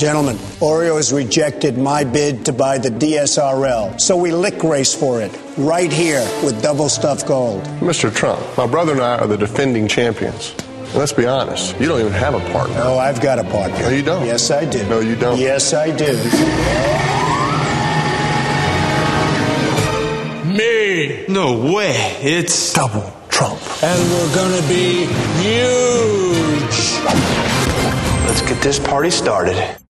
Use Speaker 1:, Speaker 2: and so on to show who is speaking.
Speaker 1: Gentlemen, Oreo has rejected my bid to buy the DSRL, so we lick race for it, right here with double stuffed gold.
Speaker 2: Mr. Trump, my brother and I are the defending champions. And let's be honest, you don't even have a partner.
Speaker 1: Oh, I've got a partner.
Speaker 2: No, you don't.
Speaker 1: Yes, I do.
Speaker 2: No, you don't.
Speaker 1: Yes, I do.
Speaker 3: Me.
Speaker 4: No way. It's
Speaker 2: Double Trump.
Speaker 1: And we're going to be huge.
Speaker 4: Let's get this party started.